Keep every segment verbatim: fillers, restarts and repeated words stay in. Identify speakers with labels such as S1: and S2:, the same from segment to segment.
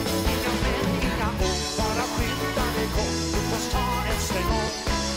S1: Inga män, inga ord, bara skyddade kom. Låt oss ta en sväng om.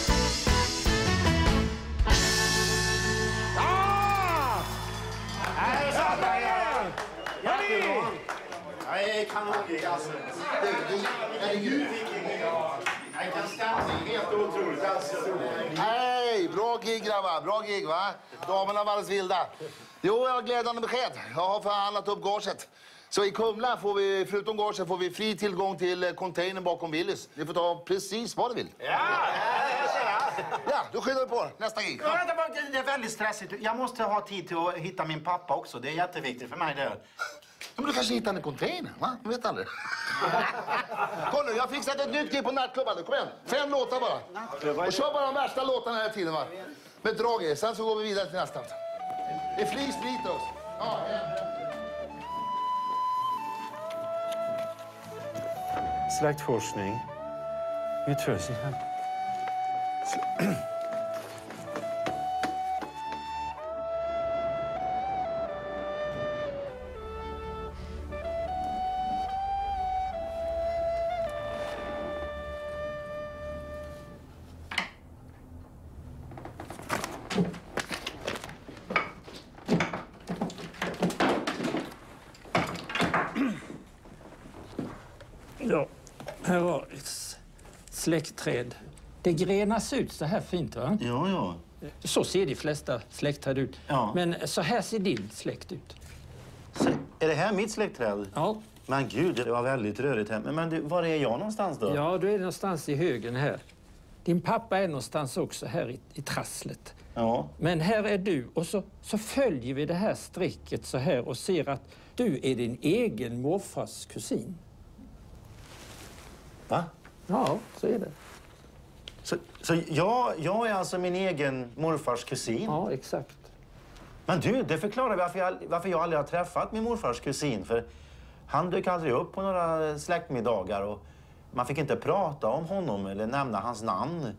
S1: Ja! Här är samma igen! Jenny!
S2: Nej, kanongig alltså. Herregud. Nej, den stämning, helt otroligt alltså.
S3: Hej, bra gig grabbar, bra gig va? Damerna var alldeles vilda. Jo, jag har glädjande besked. Jag har förhandlat upp gaget. Så i Kumla får vi, förutom gaget, får vi fri tillgång till containern bakom Willys. Ni får ta precis vad du vill.
S2: Ja, jag ser det.
S3: Ja, då skyddar vi på nästa gig.
S2: Ja, vänta, det är väldigt stressigt. Jag måste ha tid till att hitta min pappa också. Det är jätteviktigt för mig det.
S3: Men du kanske hittar en container, va? Jag vet aldrig. Kom nu, jag har fixat ett nytt gig på nattklubban. Kom igen, fem låtar bara. Och kör bara de värsta låtarna här tiden, va? Med drag i. Sen så går vi vidare till nästa. Det är fri sprit också. Ja, ja.
S4: Släktforskning. Utförsel. Ja, här har ett släktträd. Det grenas ut så här fint, va?
S2: Ja, ja.
S4: Så ser de flesta släktträd ut.
S2: Ja.
S4: Men så här ser din släkt ut.
S2: Så, är det här mitt släktträd?
S4: Ja.
S2: Men gud, det var väldigt rörigt här. Men, men du, var är jag någonstans då?
S4: Ja, du är någonstans i högen här. Din pappa är någonstans också här i, i trasslet.
S2: Ja.
S4: Men här är du och så, så följer vi det här strecket så här och ser att du är din egen morfars kusin.
S2: Va?
S4: Ja, så är det.
S2: Så, så jag, jag är alltså min egen morfars kusin?
S4: Ja, exakt.
S2: Men du, det förklarar varför jag, varför jag aldrig har träffat min morfars kusin. För han dök aldrig upp på några släktmiddagar och man fick inte prata om honom eller nämna hans namn.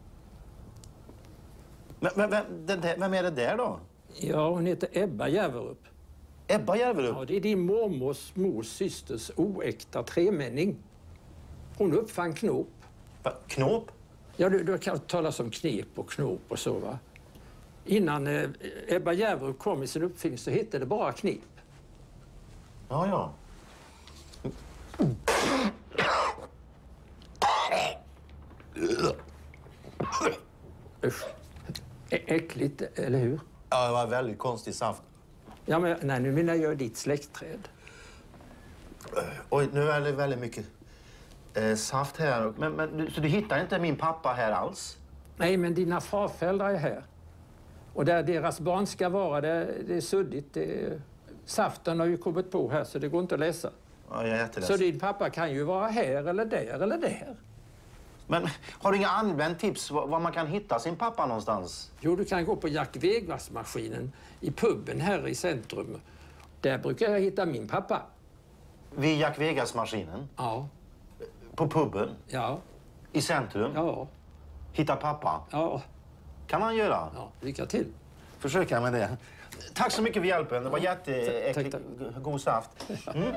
S2: Men, men vem, den där, vem är det där då?
S4: Ja, hon heter Ebba Järverup.
S2: Ebba Järverup?
S4: Ja, det är din mormors mors systers oäkta tremänning. Hon uppfann knåp.
S2: Va? Knåp?
S4: Ja, du, du kan tala om knep och knåp och så, va? Innan eh, Ebba Järverup kom i sin uppfinning så hette det bara knep.
S2: Ja, ja.
S4: Usch. Ä- äckligt, eller hur?
S2: Ja, det var väldigt konstig saft.
S4: Ja, men nej, nu menar jag ditt släktträd.
S2: Oj, nu är det väldigt mycket eh, saft här. Men, men, du- så du hittar inte min pappa här alls?
S4: Nej, men dina farföräldrar är här. Och där deras barn ska vara, det, det är suddigt. Det är, saften har ju kommit på här så det går inte att läsa.
S2: Ja, jag är jätteledsen.
S4: Så din pappa kan ju vara här eller där eller där.
S2: Men har du inga använt tips var, var man kan hitta sin pappa någonstans?
S4: Jo, du kan gå på Jack Vegas-maskinen i puben här i centrum. Där brukar jag hitta min pappa.
S2: Vid Jack Vegas-maskinen?
S4: Ja.
S2: På puben?
S4: Ja.
S2: I centrum?
S4: Ja.
S2: Hitta pappa?
S4: Ja.
S2: Kan man göra?
S4: Ja, lycka till.
S2: Försöka med det. Tack så mycket för hjälpen. Det var
S4: Tack,
S2: jätteäckligt.
S4: tack.
S2: God saft. Mm.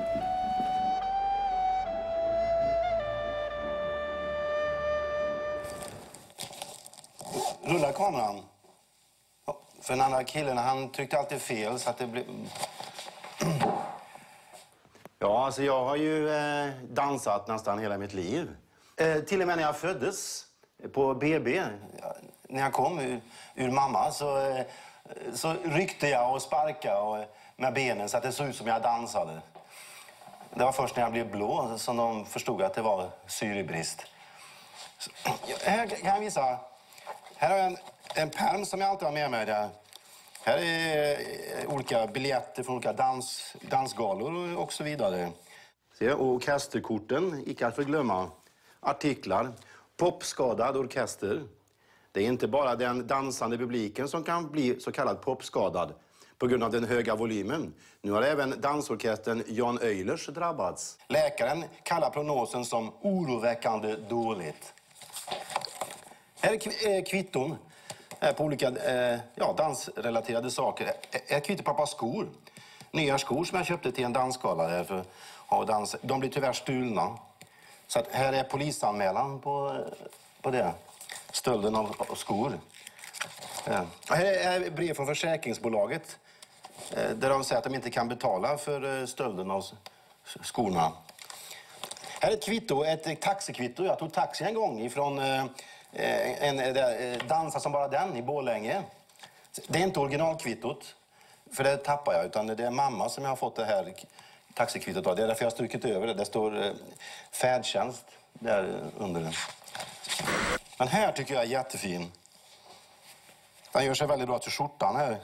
S5: Rulla kameran. För den andra killen, han tryckte alltid fel så att det blev...
S2: Ja, alltså jag har ju eh, dansat nästan hela mitt liv. Eh, till och med när jag föddes på B B.
S5: Ja, när jag kom ur, ur mamma så, eh, så ryckte jag och sparkade och, med benen så att det såg ut som jag dansade. Det var först när jag blev blå som de förstod att det var syrebrist. Så, ja, här kan jag visa. Här har jag en, en pärm som jag alltid har med mig. Där. Här är eh, olika biljetter från olika dans, dansgalor och så vidare.
S2: Se, och orkesterkorten, icke att förglömma. Artiklar. Popskadad orkester. Det är inte bara den dansande publiken som kan bli så kallad popskadad på grund av den höga volymen. Nu har även dansorkestern Jan Öylers drabbats.
S5: Läkaren kallar prognosen som oroväckande dåligt. Här är kv- eh, kvitton eh, på olika eh, ja, dansrelaterade saker. Ett kvitto på pappas skor.
S2: nya skor som jag köpte till en dansgala där för att dansa. De blir tyvärr stulna. Så att här är polisanmälan på, på det. Stölden av, av skor. Ja. Här är brev från försäkringsbolaget. Där de säger att de inte kan betala för stölden av skorna. Här är ett kvitto, ett taxikvitto. Jag tog taxi en gång ifrån eh, en eh, dansa som bara den i Borlänge. Det är inte originalkvittot, för det tappar jag, utan det är mamma som jag har fått det här taxikvittot av. Det är därför jag har strukit över det. Det står eh, färdtjänst där under den. Men här tycker jag är jättefin. Den gör sig väldigt bra till skjortan här.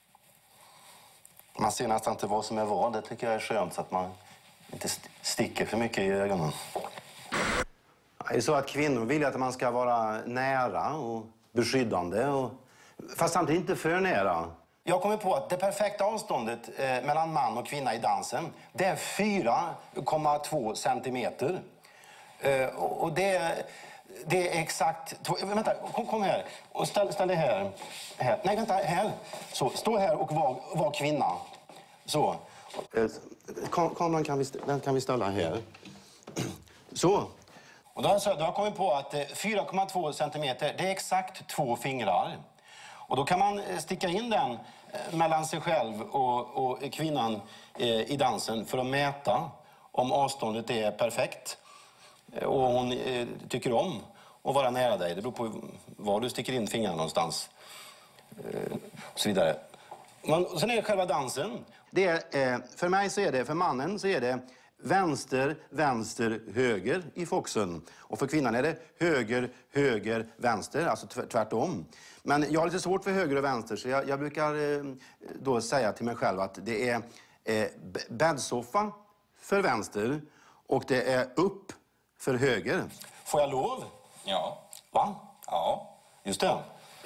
S2: Man ser nästan inte vad som är vad. Det tycker jag är skönt så att man inte sticker för mycket i ögonen. Det är så att kvinnor vill att man ska vara nära och beskyddande. Och, fast samtidigt inte för nära. Jag kommer på att det perfekta avståndet eh, mellan man och kvinna i dansen, det är fyra komma två centimeter. Eh, och, och det, det är exakt... Två, vänta, kom, kom här. Och ställ, ställ dig här. här. Nej, vänta, här. Så, stå här och var, var kvinna. Så. Kameran kan vi, den kan vi ställa här. Så. Och då har jag, då har jag kommit på att fyra komma två centimeter, det är exakt två fingrar. Och då kan man sticka in den mellan sig själv och, och kvinnan i dansen för att mäta om avståndet är perfekt. Och hon tycker om att vara nära dig. Det beror på var du sticker in fingrarna någonstans. Och så vidare. Men sen är det själva dansen. Det är, för mig så är det, för mannen så är det vänster, vänster, höger i foxen. Och för kvinnan är det höger, höger, vänster, alltså tvärtom. Men jag har lite svårt för höger och vänster, så jag, jag brukar då säga till mig själv att det är eh, bäddsoffa för vänster och det är upp för höger. Får jag lov?
S6: Ja.
S2: Va?
S6: Ja.
S2: Just det.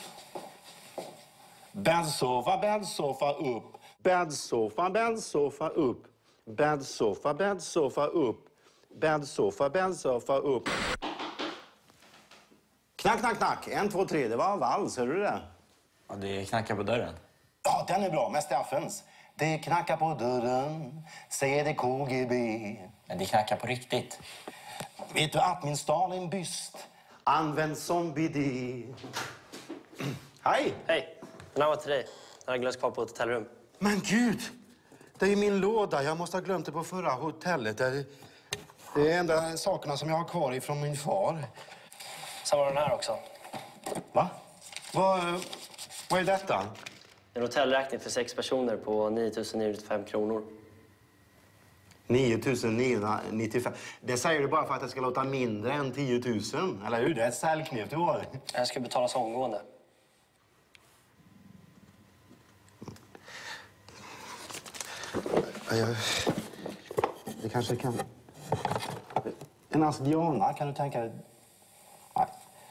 S2: Bäddsoffa, bäddsoffa upp. Bäddsoffa, bäddsoffa upp. Bäddsoffa, bäddsoffa upp. Bäddsoffa, bäddsoffa upp. Knack, knack, knack. En, två, tre. Det var vals. Hör du det?
S6: Ja, det knackar på dörren.
S2: Ja, den är bra. Med Steffens. Det knackar på dörren. Säger det K G B.
S6: Men det knackar på riktigt.
S2: Vet du att min Stalin byst används som bidé? Hej!
S7: Hej, den här var till dig. Den har glömts kvar på ett hotellrum.
S2: Men gud! Det är ju min låda. Jag måste ha glömt det på förra hotellet. Det är, det är enda sakerna som jag har kvar ifrån min far.
S7: Sen var den här också.
S2: Va? Vad, vad är detta?
S7: En hotellräkning för sex personer på nio tusen niohundranittiofem kronor.
S2: nio tusen niohundranittiofem. Det säger du bara för att det ska låta mindre än tio tusen. Eller hur? Det är ett säljknep du har.
S7: Det här ska betalas omgående.
S2: Jag, det kanske kan... En asdiana, kan du tänka dig? Nej.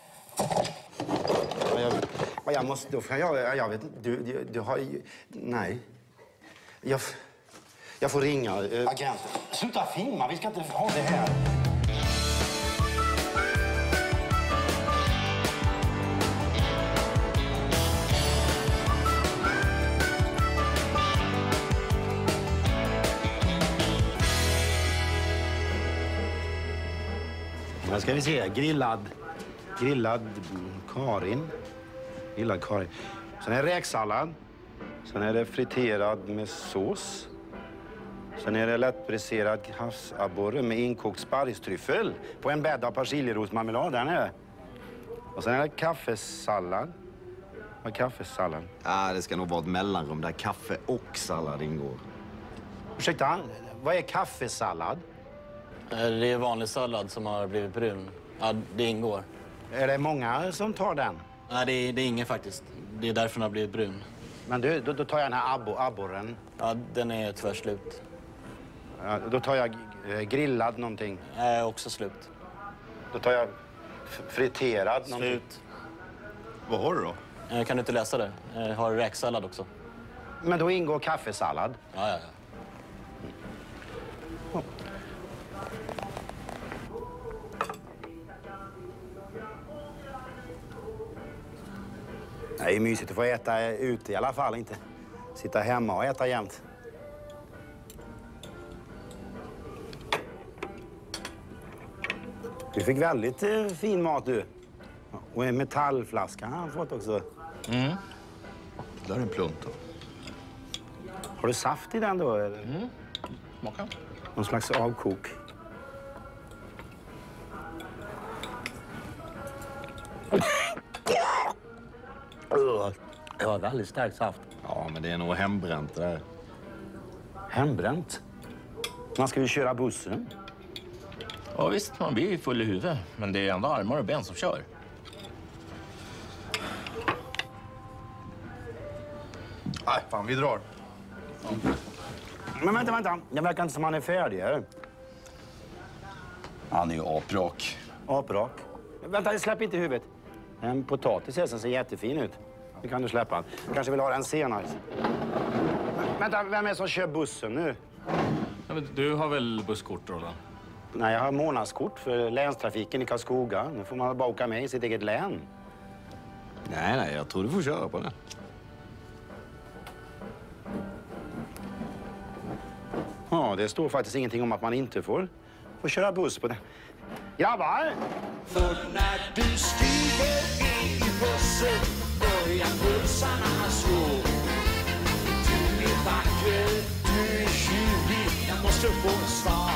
S2: Jag, jag måste... Då, jag, jag vet inte... Du, du, du har ju... Nej. Jag, jag får ringa. Agent, sluta filma. Vi ska inte ha det här. Här ska vi se. Grillad. Grillad Karin. Grillad Karin. Sen är det räksallad. Sen är det friterad med sås. Sen är det lättbräserad havsabborre med inkokt sparristryffel på en bädd av persiljerosmarmelad. Den är. Och sen är det kaffesallad. Vad är kaffesallad?
S8: Ja, det ska nog vara ett mellanrum där kaffe och sallad ingår.
S2: Ursäkta, vad är kaffesallad?
S9: Det är vanlig sallad som har blivit brun. Ja, det ingår.
S2: Är det många som tar den?
S9: Nej, det är, det är ingen faktiskt. Det är därför den har blivit brun.
S2: Men du, då, då tar jag den här abbo, abborren.
S9: Ja, den är tyvärr slut.
S2: Ja, då tar jag eh, grillad någonting.
S9: Är också slut.
S2: Då tar jag friterad någonting.
S9: Slut.
S8: Vad har du då?
S9: Eh, Kan du inte läsa det? Jag har räksallad också.
S2: Men då ingår kaffesallad.
S9: Ja, ja, ja.
S2: Det är mysigt att få äta ute i alla fall, inte sitta hemma och äta jämt. Du fick väldigt eh, fin mat du. Och en metallflaska har han fått också.
S3: Mm. Där är en plump då.
S2: Har du saft i den då? Eller?
S3: Mm. Smaka.
S2: Någon slags avkok. Det var väldigt starkt saft.
S8: Ja, men det är nog hembränt det där.
S2: Hembränt? Man ska ju köra bussen.
S10: Ja visst, man blir ju full i huvudet. Men det är ändå armar och ben som kör.
S3: Nej, fan, vi drar.
S2: Men vänta, vänta. Det verkar inte som han är färdig här.
S3: Han är ju aprak.
S2: Aprak. Vänta, släpp inte huvudet. En potatis här som ser jättefin ut. Det kan du släppa. Du kanske vill ha den senare. Vänta, vem är det som kör bussen nu?
S11: Ja, men du har väl busskort, Roland?
S2: Nej, jag har månadskort för länstrafiken i Karlskoga. Nu får man bara åka med i sitt eget län.
S8: Nej, nej, jag tror du får köra på det.
S2: Ja, det står faktiskt ingenting om att man inte får, får köra buss på det. Grabbar!
S1: För när du stiger in i bussen börjar pulsarna slå. Du är vacker, du är tjuvig, jag måste få svar.